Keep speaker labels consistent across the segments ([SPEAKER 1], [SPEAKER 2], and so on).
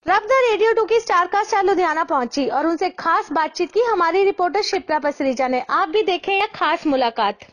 [SPEAKER 1] रब the radio 2 की star cast Ludhiana पहुंची और उनसे खास बातचीत की हमारी रिपोर्टर शिप्रा पसरीजा ने। आप भी देखें यह खास मुलाकात।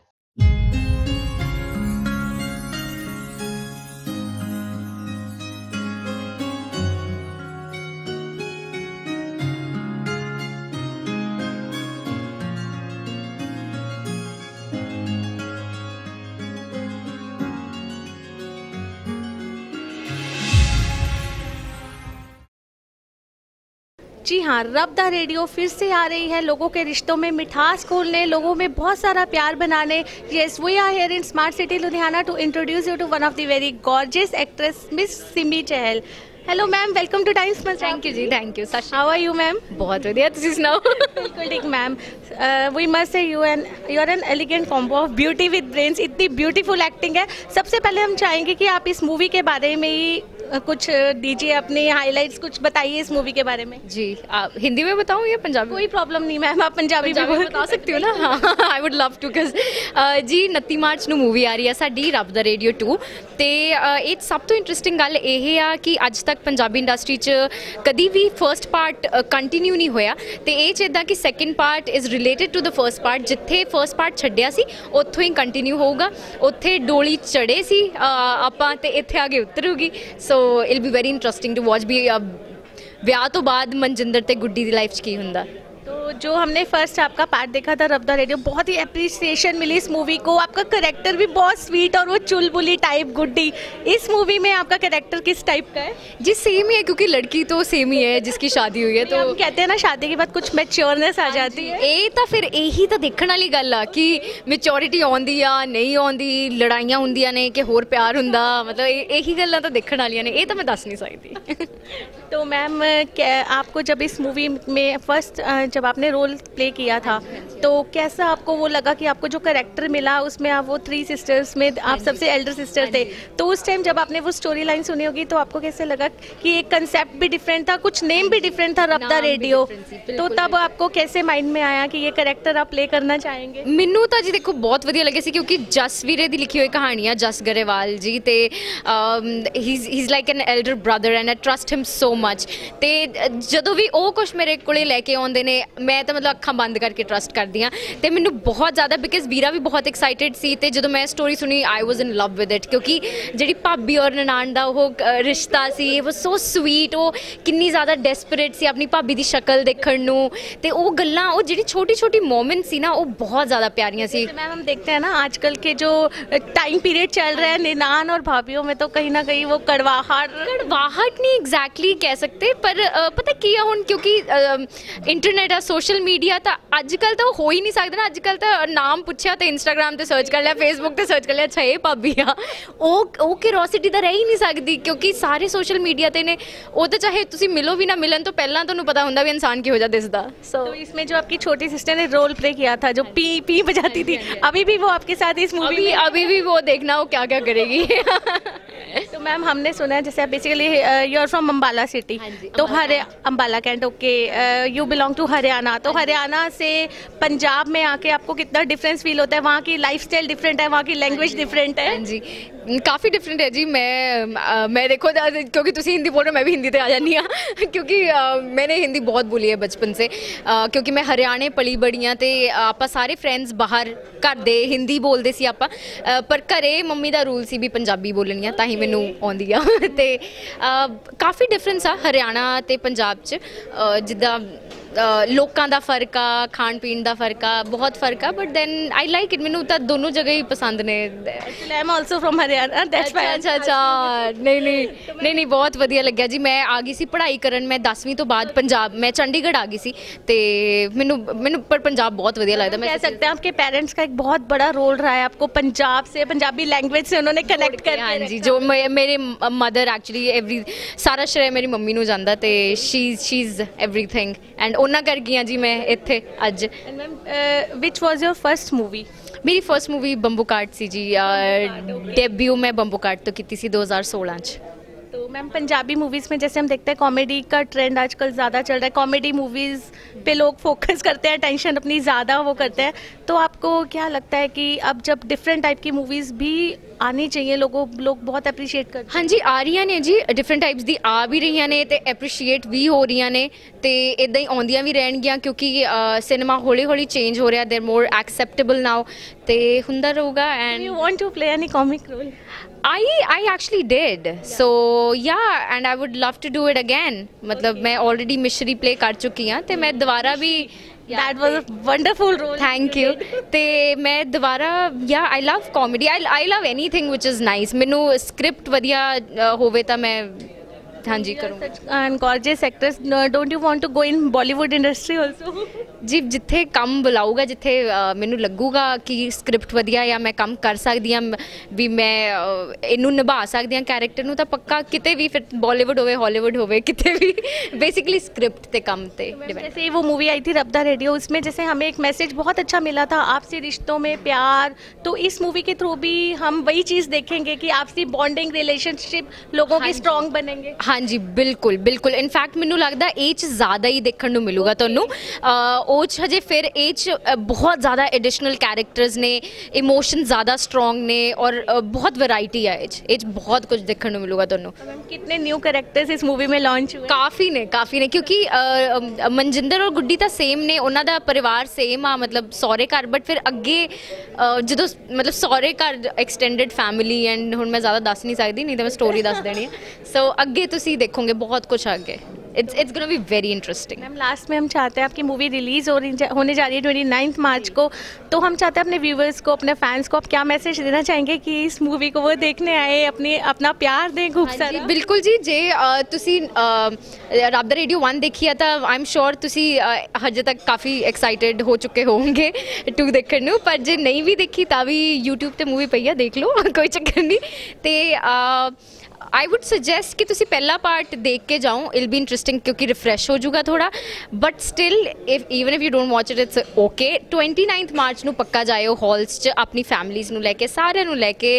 [SPEAKER 1] जी हाँ, रब द रेडियो फिर से आ रही है लोगों के रिश्तों में मिठास खोलने, लोगों में बहुत सारा प्यार बनाने। Yes, we are here in smart city Ludhiana to introduce you to one of the very gorgeous actress Miss Simi Chahal. Hello ma'am, welcome to Times.
[SPEAKER 2] Thank you ji, thank you.
[SPEAKER 1] How are you ma'am?
[SPEAKER 2] बहुत बढ़िया, तुसी सुनाओ।
[SPEAKER 1] बिल्कुल ठीक ma'am. We must say you are an elegant combo of beauty with brains. इतनी beautiful acting है। सबसे पहले हम चाहेंगे कि आप इस मूवी के बारे में ही कुछ दीजिए, अपने हाइलाइट्स कुछ बताइए इस मूवी के बारे में।
[SPEAKER 2] जी, आप हिंदी में बताऊँ या पंजाबी?
[SPEAKER 1] कोई प्रॉब्लम नहीं मैम, आप पंजाबी में
[SPEAKER 2] बता सकती हो ना। हाँ, आई वुड लव टू। जी 29 मार्च ਨੂੰ मूवी आ रही है साडी रब द रेडियो 2 ਤੇ ਇਹ ਸਭ ਤੋਂ ਇੰਟਰਸਟਿੰਗ ਗੱਲ ਇਹ ਆ ਕਿ ਅੱਜ ਤੱਕ ਪੰਜਾਬੀ ਇੰਡਸਟਰੀ 'ਚ ਕਦੀ ਵੀ ਫਰਸਟ ਪਾਰਟ ਕੰਟੀਨਿਊ ਨਹੀਂ ਹੋਇਆ ਤੇ ਇਹ 'ਚ ਇੱਦਾਂ ਕਿ second part is related to the first part. ਜਿੱਥੇ ਫਰਸਟ ਪਾਰਟ ਛੱਡਿਆ ਸੀ ਉੱਥੋਂ ਹੀ ਕੰਟੀਨਿਊ ਹੋਊਗਾ। ਉੱਥੇ ਡੋਲੀ ਚੜੇ ਸੀ ਆਪਾਂ ਤੇ ਇੱਥੇ ਆ ਕੇ ਉਤਰੂਗੀ। So it will be very interesting to watch ਵੀ ਵਿਆਹ ਤੋਂ ਬਾਅਦ ਮਨਜਿੰਦਰ ਤੇ ਗੁੱਡੀ ਦੀ ਲਾਈਫ 'ਚ ਕੀ ਹੁੰਦਾ।
[SPEAKER 1] तो जो हमने फर्स्ट आपका पार्ट देखा था रब द रेडियो, बहुत ही अप्रिसिएशन मिली इस मूवी को। आपका कैरेक्टर भी बहुत स्वीट और वो चुलबुली टाइप गुड्डी। इस मूवी में आपका कैरेक्टर किस टाइप का है?
[SPEAKER 2] जी सेम ही है, क्योंकि लड़की तो सेम ही है जिसकी शादी हुई है। तो
[SPEAKER 1] हम कहते हैं ना शादी के बाद कुछ मैच्योरनेस आ जाती है।
[SPEAKER 2] ਇਹ ਤਾਂ ਫਿਰ ਇਹੀ ਤਾਂ ਦੇਖਣ ਵਾਲੀ ਗੱਲ ਆ ਕਿ ਮੈਚੋਰਿਟੀ ਆਉਂਦੀ ਆ ਨਹੀਂ ਆਉਂਦੀ, ਲੜਾਈਆਂ ਹੁੰਦੀਆਂ ਨੇ ਕਿ ਹੋਰ ਪਿਆਰ ਹੁੰਦਾ। ਮਤਲਬ ਇਹੀ ਗੱਲਾਂ ਤਾਂ ਦੇਖਣ ਵਾਲੀਆਂ ਨੇ, ਇਹ ਤਾਂ ਮੈਂ ਦੱਸ ਨਹੀਂ ਸਕਦੀ।
[SPEAKER 1] तो मैम आपको जब इस मूवी में फर्स्ट जब आपने रोल प्ले किया था तो कैसा आपको वो लगा कि आपको जो कैरेक्टर मिला उसमें आप वो 3 सिस्टर्स में आप सबसे एल्डर सिस्टर थे, तो उस टाइम जब आपने वो स्टोरी लाइन सुनी होगी तो आपको कैसे लगा कि एक कंसेप्ट भी डिफरेंट था, कुछ नेम भी डिफरेंट था रब द रेडियो, तो तब आपको कैसे माइंड में आया कि ये कैरेक्टर आप प्ले करना चाहेंगे?
[SPEAKER 2] ਮੈਨੂੰ ਤਾਂ ਜੀ ਦੇਖੋ ਬਹੁਤ ਵਧੀਆ ਲੱਗਿਆ ਸੀ ਕਿਉਂਕਿ ਜਸ ਵੀਰੇ ਦੀ ਲਿਖੀ ਹੋਈ ਕਹਾਣੀ ਆ, ਜਸ ਗਰੇਵਾਲ ਜੀ ਤੇ he is like an elder brother and I trust him so much. ਤੇ ਜਦੋਂ ਵੀ ਉਹ ਕੁਛ ਮੇਰੇ ਕੋਲੇ ਲੈ ਕੇ ਆਉਂਦੇ ਨੇ ਮੈਂ ਤਾਂ ਮਤਲਬ ਅੱਖਾਂ ਬੰਦ ਕਰਕੇ ਟਰਸਟ ਕਰਦੀ ਹਾਂ ਤੇ ਮੈਨੂੰ ਬਹੁਤ ਜ਼ਿਆਦਾ ਬਿਕਾਜ਼ ਵੀਰਾ ਵੀ ਬਹੁਤ ਐਕਸਾਈਟਿਡ ਸੀ ਤੇ ਜਦੋਂ ਮੈਂ ਸਟੋਰੀ ਸੁਣੀ ਆਈ ਵਾਜ਼ ਇਨ ਲਵ ਵਿਦ ਇਟ ਕਿਉਂਕਿ ਜਿਹੜੀ ਭਾਬੀ ਔਰ ਨਨਾਣ ਦਾ ਉਹ ਰਿਸ਼ਤਾ ਸੀ ਇਹ ਵਾਜ਼ ਸੋ ਸਵੀਟ। ਉਹ ਕਿੰਨੀ ਜ਼ਿਆਦਾ ਡੈਸਪਰੇਟ ਸੀ ਆਪਣੀ ਭਾਬੀ ਦੀ ਸ਼ਕਲ ਦੇਖਣ ਨੂੰ ਤੇ ਉਹ ਗੱਲਾਂ ਉਹ ਜਿਹੜੀ ਛੋਟੀ ਛੋਟੀ मोमेंट सी ना वो बहुत ज़्यादा प्यारियाँ सी।
[SPEAKER 1] मैम हम देखते हैं ना आजकल के जो टाइम पीरियड चल रहा है निनान और भाभीियों में तो कहीं ना कहीं वो कड़वाहट
[SPEAKER 2] नहीं एग्जैक्टली कह सकते पर पता की है हुण क्योंकि इंटरनेट है सोशल मीडिया तो अजकल तो हो ही नहीं सकता ना। अजकल तो नाम पूछा तो इंस्टाग्राम से सर्च कर लिया, फेसबुक से सर्च कर लिया, अच्छा ये भाभी आ वो क्यूरोसिटी तो रह ही नहीं सकती क्योंकि सारे सोशल मीडिया ते ने वो तो चाहे तुसी मिलो भी ना मिलन तो पहला तुहानूं पता हुंदा भी इंसान किहो जिहा दिसदा।
[SPEAKER 1] तो इसमें जो आपकी छोटी सिस्टर ने रोल प्ले किया था जो पी पी बजाती थी, अभी भी वो आपके साथ इस मूवी में?
[SPEAKER 2] अभी भी वो देखना वो क्या क्या करेगी।
[SPEAKER 1] तो मैम हमने सुना है जैसे आप basically you are from Ambala city, तो Ambala cantt, okay, you belong to Haryana. तो हरियाणा से पंजाब में आके आपको कितना डिफरेंस फील होता है? वहाँ की लाइफस्टाइल डिफरेंट है, वहाँ की लैंग्वेज डिफरेंट है?
[SPEAKER 2] जी काफ़ी डिफरेंट है जी। मैं देखो क्योंकि तुसी हिंदी बोल रहे हो मैं भी हिंदी ते आ जानी हाँ क्योंकि मैंने हिंदी बहुत बोली है बचपन से क्योंकि मैं हरियाणे पली बड़ी हाँ तो आप सारे फ्रेंड्स बाहर घर दे हिंदी बोलते सी आप पर घरे मम्मी का रूल सी भी पंजाबी बोलनी है ताही मैनू आउंदी आ ते काफ़ी डिफरेंस आ हरियाणा ते पंजाब च जिद्दां लोगों का फर्क आ, खाण पीण का फर्क आ, बहुत फर्क आ but then I like it. मैनू तो दोनों जगह ही पसंद ने।
[SPEAKER 1] I am also from Haryana that's why.
[SPEAKER 2] अच्छा नहीं बहुत वधिया लग्या जी। मैं आ गई सी पढ़ाई करन, मैं 10वीं तो बाद पंजाब मैं चंडीगढ़ आ गई सी ते मैनू पर पंजाब बहुत वधिया लगता।
[SPEAKER 1] मैं कह सकते हैं आपके पेरेंट्स का एक बहुत बड़ा रोल रहा है आपको पंजाब से, पंजाबी लैंग्वेज से उन्होंने कनेक्ट कर।
[SPEAKER 2] हाँ जी, जो मेरे मदर एक्चुअली सारा श्रेय मेरी मम्मी नू जांदा ते शी इज़ एवरीथिंग एंड ਉਹਨਾਂ ਕਰ ਗਈਆਂ ਜੀ ਮੈਂ ਇੱਥੇ ਅੱਜ।
[SPEAKER 1] Which was your first movie?
[SPEAKER 2] मेरी फर्स्ट मूवी बंबू काट सी जी। डेब्यू मैं बंबू काट तो की थी 2016 च।
[SPEAKER 1] तो मैम पंजाबी मूवीज़ में जैसे हम देखते हैं कॉमेडी का ट्रेंड आजकल ज़्यादा चल रहा है, कॉमेडी मूवीज़ पे लोग फोकस करते हैं, टेंशन अपनी ज़्यादा वो करते हैं, तो आपको क्या लगता है कि अब जब डिफरेंट टाइप की मूवीज़ भी आनी चाहिए, लोग बहुत अप्रीशिएट करते हैं?
[SPEAKER 2] हाँ जी, आ रही ने जी, डिफरेंट टाइप्स ਦੀ ਆ ਵੀ ਰਹੀਆਂ ਨੇ ਤੇ ਐਪਰੀਸ਼ੀਏਟ ਵੀ ਹੋ ਰਹੀਆਂ ਨੇ ਤੇ ਇਦਾਂ ਹੀ ਆਉਂਦੀਆਂ ਵੀ ਰਹਿਣਗੀਆਂ ਕਿਉਂਕਿ ਸਿਨੇਮਾ ਹੌਲੀ ਹੌਲੀ ਚੇਂਜ ਹੋ ਰਿਹਾ, ਦੇਰ ਮੋਰ ਐਕਸੈਪਟੇਬਲ ਨਾਓ ਤੇ ਹੁੰਦਾ ਰਹੂਗਾ। And
[SPEAKER 1] You want to play any comic role?
[SPEAKER 2] I actually did, so yeah, and I would love to do it again। मतलब मैं already मिश्री play कर चुकी हाँ ਤੇ मैं दोबारा भी
[SPEAKER 1] That was a wonderful role.
[SPEAKER 2] Thank you. ਤੇ ਮੈਂ ਦੁਬਾਰਾ या I love comedy, I love anything which is nice. ਮੈਨੂੰ ਸਕ੍ਰਿਪਟ ਵਧੀਆ ਹੋਵੇ ਤਾਂ ਮੈਂ हाँ जी करूँगी।
[SPEAKER 1] And gorgeous actress, don't you want to go in Bollywood industry also?
[SPEAKER 2] ਜੀ ਜਿੱਥੇ ਕੰਮ ਬੁਲਾਊਗਾ, ਜਿੱਥੇ ਮੈਨੂੰ ਲੱਗੂਗਾ ਕਿ ਸਕ੍ਰਿਪਟ ਵਧੀਆ ਜਾਂ ਮੈਂ ਕੰਮ ਕਰ ਸਕਦੀ ਹਾਂ, ਵੀ ਮੈਂ ਇਹਨੂੰ ਨਿਭਾ ਸਕਦੀ ਹਾਂ ਕੈਰੈਕਟਰ ਨੂੰ, ਤਾਂ ਪੱਕਾ ਕਿਤੇ ਵੀ, ਫਿਰ ਬਾਲੀਵੁੱਡ ਹੋਵੇ हॉलीवुड होवे, कितने भी बेसिकली स्क्रिप्ट ते कम ते डिपेंड।
[SPEAKER 1] जैसे वो मूवी आई थी रब दा रेडियो, उसमें जैसे हमें एक मैसेज बहुत अच्छा मिला था, आपसी रिश्तों में प्यार, तो इस मूवी के थ्रू भी हम वही चीज़ देखेंगे कि आपसी बॉन्डिंग रिलेशनशिप लोगों की स्ट्रॉन्ग बनेंगे।
[SPEAKER 2] हाँ जी बिल्कुल बिल्कुल, इनफैक्ट मैनू लगता ਇਹ 'ਚ ज़्यादा ही देखने ਨੂੰ ਮਿਲੂਗਾ ਤੁਹਾਨੂੰ। ਉਹ 'ਚ ਹਜੇ ਫਿਰ ਇਹ 'ਚ बहुत ज़्यादा एडिशनल कैरेक्टर्स ने, इमोशन ज़्यादा स्ट्रॉन्ग ने और बहुत वैरायटी है ਇਹ 'ਚ बहुत कुछ देखने ਨੂੰ ਮਿਲੂਗਾ ਤੁਹਾਨੂੰ।
[SPEAKER 1] कितने न्यू कैरेक्टर्स इस मूवी में लॉन्च हुए?
[SPEAKER 2] काफ़ी ने क्योंकि मनजिंदर और गुड्डी ਤਾਂ सेम ने, ਉਹਨਾਂ ਦਾ ਪਰਿਵਾਰ सेम ਆ, मतलब ਸਹੁਰੇ ਘਰ, ਬਟ ਫਿਰ ਅੱਗੇ ਜਦੋਂ मतलब ਸਹੁਰੇ ਘਰ एक्सटेंडेड फैमिली, एंड ਹੁਣ ਮੈਂ ਜ਼ਿਆਦਾ ਦੱਸ ਨਹੀਂ ਸਕਦੀ, नहीं तो मैं स्टोरी ਦੱਸ ਦੇਣੀ है। सो ਅੱਗੇ ਤੁਸੀਂ देखोगे बहुत कुछ आगे, it's gonna be very interesting।
[SPEAKER 1] Ma'am last में हम चाहते हैं, आपकी मूवी रिलीज़ होने जा रही है 29 मार्च को, तो हम चाहते हैं अपने व्यूवर्स को, अपने फैंस को आप क्या मैसेज देना चाहेंगे कि इस मूवी को वो देखने आए, अपना प्यार दें खूब सारा?
[SPEAKER 2] बिल्कुल जी, जे तुसी रब दा रेडियो 1 देखी है तो आई एम श्योर तुसी हजे तक काफ़ी एक्साइटेड हो चुके होंगे 2 देखने नूं, पर जे नहीं भी देखी तो भी यूट्यूब ते मूवी पई है, देख लो कोई चक्कर नहीं। तो आई वुड सजेस्ट कि तुसी पहला पार्ट देख के जाओ, इल बी इंटरेस्टिंग क्योंकि रिफ्रैश हो जाऊगा थोड़ा, but still even if you don't watch it it's okay. 29 March ਨੂੰ ਪੱਕਾ ਜਾਇਓ हॉल्स 'ਚ ਆਪਣੀ फैमिलीज़ ਨੂੰ ਲੈ ਕੇ, ਸਾਰਿਆਂ ਨੂੰ ਲੈ ਕੇ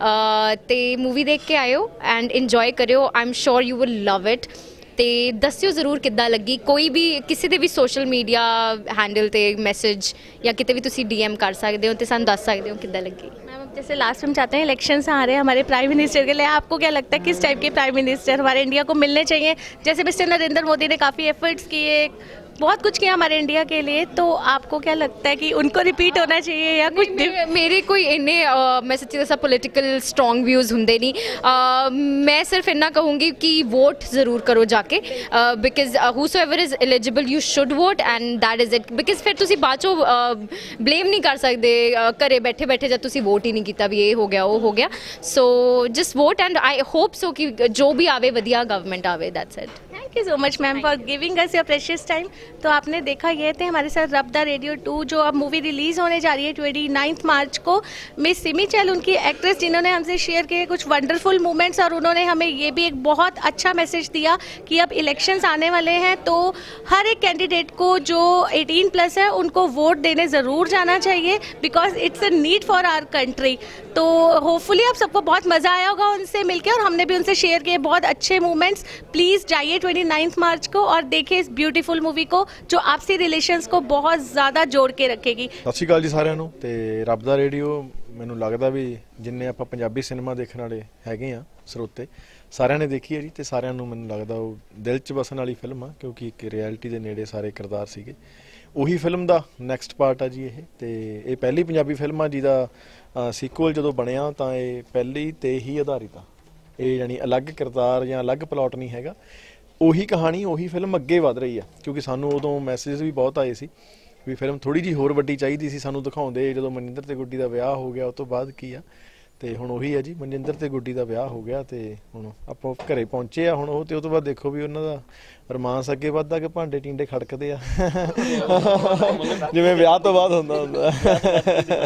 [SPEAKER 2] ਤੇ मूवी देख के आयो एंड इंजॉय करियो। I am sure you will love it. ਤੇ ਦੱਸਿਓ ਜ਼ਰੂਰ ਕਿੱਦਾਂ ਲੱਗੀ, ਕੋਈ ਵੀ ਕਿਸੇ ਦੇ ਵੀ ਸੋਸ਼ਲ ਮੀਡੀਆ ਹੈਂਡਲ ਤੇ ਮੈਸੇਜ ਜਾਂ ਕਿਤੇ ਵੀ ਤੁਸੀਂ DM ਕਰ ਸਕਦੇ ਹੋ ਤੇ ਸਾਨੂੰ ਦੱਸ ਸਕਦੇ ਹੋ ਕਿੱਦਾਂ ਲੱਗੀ।
[SPEAKER 1] मैम जैसे लास्ट में चाहते हैं, इलेक्शंस आ रहे हैं हमारे प्राइम मिनिस्टर के लिए, आपको क्या लगता है किस टाइप के प्राइम मिनिस्टर हमारे इंडिया को मिलने चाहिए? जैसे मिस्टर नरेंद्र मोदी ने काफ़ी एफर्ट्स किए, बहुत कुछ किया हमारे इंडिया के लिए, तो आपको क्या लगता है कि उनको रिपीट होना चाहिए या कुछ?
[SPEAKER 2] मेरे कोई इन्ने मैं सच्ची दसा पोलिटिकल स्ट्रॉन्ग व्यूज़ होंगे नहीं, मैं सिर्फ इन्ना कहूँगी कि वोट ज़रूर करो जाके, because whosoever is eligible you should vote and that is it. Because फिर तुसी बाद चो ब्लेम नहीं कर सकते घरे बैठे बैठे जब तुसी वोट ही नहीं किया भी ये हो गया वो हो गया। So just vote and I hope so कि जो भी आवे वधिया गवर्नमेंट आवे, that's it.
[SPEAKER 1] Thank you so much ma'am for giving us your precious time. तो आपने देखा, ये थे हमारे साथ रब दा रेडियो 2 जो अब मूवी रिलीज़ होने जा रही है 29 मार्च को। मिस सिमी चहल उनकी एक्ट्रेस, जिन्होंने हमसे शेयर किए कुछ वंडरफुल मोमेंट्स, और उन्होंने हमें ये भी एक बहुत अच्छा मैसेज दिया कि अब इलेक्शंस आने वाले हैं तो हर एक कैंडिडेट को जो 18+ है उनको वोट देने ज़रूर जाना चाहिए, because it's a need for our country. तो होपफुली आप सबको बहुत मज़ा आया होगा उनसे मिलकर, और हमने भी उनसे शेयर किए बहुत अच्छे मोमेंट्स। प्लीज़ जाइए 29 मार्च को और देखिए इस ब्यूटीफुल मूवी को जो आपसी रिलेशंस को बहुत ज़्यादा जोड़ के रखेगी।
[SPEAKER 3] ਸਤਿ ਸ਼੍ਰੀ ਅਕਾਲ ਜੀ ਸਾਰਿਆਂ ਨੂੰ। ਤੇ ਰੱਬ ਦਾ ਰੇਡੀਓ, ਮੈਨੂੰ ਲੱਗਦਾ ਵੀ ਜਿੰਨੇ ਆਪਾਂ ਪੰਜਾਬੀ ਸਿਨੇਮਾ ਦੇਖਣ ਵਾਲੇ ਹੈਗੇ ਆ ਸਰੋਤੇ, ਸਾਰਿਆਂ ਨੇ ਦੇਖੀ ਹੈ ਜੀ, ਤੇ ਸਾਰਿਆਂ ਨੂੰ ਮੈਨੂੰ ਲੱਗਦਾ ਉਹ ਦਿਲ 'ਚ ਵਸਣ ਵਾਲੀ ਫਿਲਮ ਆ, ਕਿਉਂਕਿ ਇੱਕ ਰਿਐਲਿਟੀ ਦੇ ਨੇੜੇ ਸਾਰੇ ਕਿਰਦਾਰ ਸੀਗੇ। ਉਹੀ ਫਿਲਮ ਦਾ ਨੈਕਸਟ ਪਾਰਟ ਆ ਜੀ ਇਹ, ਤੇ ਇਹ ਪਹਿਲੀ ਪੰਜਾਬੀ ਫਿਲਮ ਆ ਜਿਹਦਾ ਸੀਕੁਅਲ ਜਦੋਂ ਬਣਿਆ ਤਾਂ ਇਹ ਪਹਿਲੀ ਤੇ ਹੀ ਆਧਾਰਿਤ ਆ। ਇਹ ਯਾਨੀ ਅਲੱਗ ਕਿਰਦਾਰ ਜਾਂ ਅਲੱਗ ਪਲਾਟ ਨਹੀਂ ਹੈਗਾ, ਉਹੀ ਕਹਾਣੀ ਉਹੀ ਫਿਲਮ ਅੱਗੇ ਵਧ ਰਹੀ ਆ। ਕਿਉਂਕਿ ਸਾਨੂੰ ਉਦੋਂ ਮੈਸੇਜ ਵੀ ਬਹੁਤ ਆਏ ਸੀ ਵੀ ਫਿਲਮ ਥੋੜ੍ਹੀ ਜਿਹੀ ਹੋਰ ਵੱਡੀ ਚਾਹੀਦੀ ਸੀ ਸਾਨੂੰ ਦਿਖਾਉਂਦੇ, ਜਦੋਂ ਮਨਿੰਦਰ ਤੇ ਗੁੱਡੀ ਦਾ ਵਿਆਹ ਹੋ ਗਿਆ ਉਸ ਤੋਂ ਬਾਅਦ ਕੀ ਆ। ਤੇ ਹੁਣ ਉਹੀ ਆ ਜੀ, ਮਨਿੰਦਰ ਤੇ ਗੁੱਡੀ ਦਾ ਵਿਆਹ ਹੋ ਗਿਆ ਤੇ ਹੁਣ ਆਪਾਂ ਘਰੇ ਪਹੁੰਚੇ ਆ ਹੁਣ ਉਹ, ਤੇ ਉਹ ਤੋਂ ਬਾਅਦ ਦੇਖੋ ਵੀ ਉਹਨਾਂ ਦਾ ਰੋਮਾਂਸ ਅੱਗੇ ਵੱਧਦਾ ਕਿ ਭਾਂਡੇ ਟੀਂਡੇ ਖੜਕਦੇ ਆ ਜਿਵੇਂ ਵਿਆਹ ਤੋਂ ਬਾਅਦ ਹੁੰਦਾ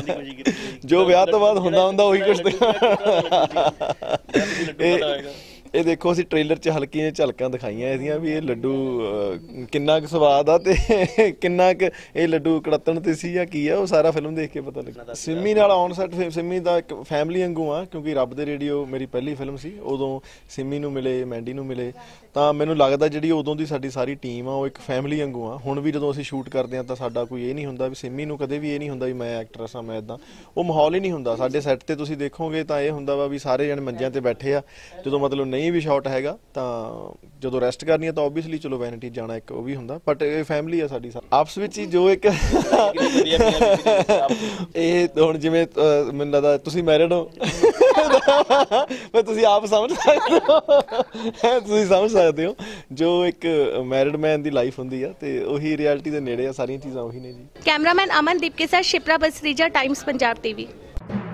[SPEAKER 3] ਜੋ ਵਿਆਹ ਤੋਂ ਬਾਅਦ ਹੁੰਦਾ ਉਹੀ ਕੁਛ ਇਹ ਦੇਖੋ ਅਸੀਂ ਟ੍ਰੇਲਰ 'ਚ ਹਲਕੀਆਂ ਝਲਕਾਂ ਦਿਖਾਈਆਂ ਇਹਦੀਆਂ ਵੀ ਇਹ ਲੱਡੂ ਕਿੰਨਾ ਕੁ ਸਵਾਦ ਆ ਤੇ ਕਿੰਨਾ ਕੁ ਇਹ ਲੱਡੂ ਕੜੱਤਣ ਤੇ ਸੀ ਜਾਂ ਕੀ ਆ, ਉਹ ਸਾਰਾ ਫਿਲਮ ਦੇਖ ਕੇ ਪਤਾ ਲੱਗਾ। ਸਿੰਮੀ ਨਾਲ ਔਨ ਸੈਟ ਸਿੰਮੀ ਦਾ ਇੱਕ ਫੈਮਿਲੀ ਵਾਂਗੂ ਆ, ਕਿਉਂਕਿ ਰੱਬ ਦੇ ਰੇਡੀਓ ਮੇਰੀ ਪਹਿਲੀ ਫਿਲਮ ਸੀ। ਉਦੋਂ ਸਿੰਮੀ ਨੂੰ ਮਿਲੇ, ਮੈਂਡੀ ਨੂੰ ਮਿਲੇ, ਤਾਂ ਮੈਨੂੰ ਲੱਗਦਾ ਜਿਹੜੀ ਉਦੋਂ ਦੀ ਸਾਡੀ ਸਾਰੀ ਟੀਮ ਆ ਉਹ ਇੱਕ ਫੈਮਿਲੀ ਵਾਂਗੂ ਆ। ਹੁਣ ਵੀ ਜਦੋਂ ਅਸੀਂ ਸ਼ੂਟ ਕਰਦੇ ਹਾਂ ਤਾਂ ਸਾਡਾ ਕੋਈ ਇਹ ਨਹੀਂ ਹੁੰਦਾ ਵੀ ਸਿੰਮੀ ਨੂੰ ਕਦੇ ਵੀ ਇਹ ਨਹੀਂ ਹੁੰਦਾ ਵੀ ਮੈਂ ਐਕਟਰਸ ਆ, ਮੈਂ ਇੱਦਾਂ, ਉਹ ਮਾਹੌਲ ਹੀ ਨਹੀਂ ਹੁੰਦਾ ਸਾਡੇ ਸੈੱਟ ਤੇ। ਤੁਸੀਂ ਦੇਖੋਗੇ ਤਾਂ ਇਹ ਹੁੰਦਾ ਵਾ ਵੀ ਸਾਰੇ ਜਣੇ ਮੰਜਿਆਂ ਤੇ ਬੈਠੇ ਆ, ਜਦੋਂ ਮਤਲਬ ਨਹੀਂ ਵੀ ਸ਼ਾਟ ਹੈਗਾ ਤਾਂ ਜਦੋਂ ਰੈਸਟ ਕਰਨੀ ਆ ਤਾਂ ਓਬਵੀਅਸਲੀ ਚਲੋ ਵੈਨਿਟੀ ਜਾਣਾ ਇੱਕ ਉਹ ਵੀ ਹੁੰਦਾ, ਬਟ ਇਹ ਫੈਮਿਲੀ ਆ ਸਾਡੀ ਆਪਸ ਵਿੱਚ ਹੀ। ਜੋ ਇੱਕ ਇਹ ਹੁਣ ਜਿਵੇਂ ਮੈਨੂੰ ਲੱਗਦਾ ਤੁਸੀਂ ਮੈਰਿਡ ਹੋ ਪਰ ਤੁਸੀਂ ਆਪ ਸਮਝ ਸਕਦੇ ਹੋ, ਤੁਸੀਂ ਸਮਝ ਸਕਦੇ ਹੋ ਜੋ ਇੱਕ ਮੈਰਿਡ ਮੈਨ ਦੀ ਲਾਈਫ ਹੁੰਦੀ ਆ, ਤੇ ਉਹੀ ਰਿਐਲਿਟੀ ਦੇ ਨੇੜੇ ਆ, ਸਾਰੀਆਂ ਚੀਜ਼ਾਂ ਉਹੀ ਨੇ ਜੀ।
[SPEAKER 1] कैमरामैन अमनदीप के साथ शिप्रा बसरीजा, टाइम्स पंजाब टीवी।